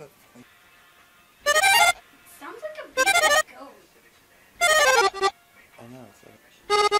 Sounds like a big goat. I know, it's like...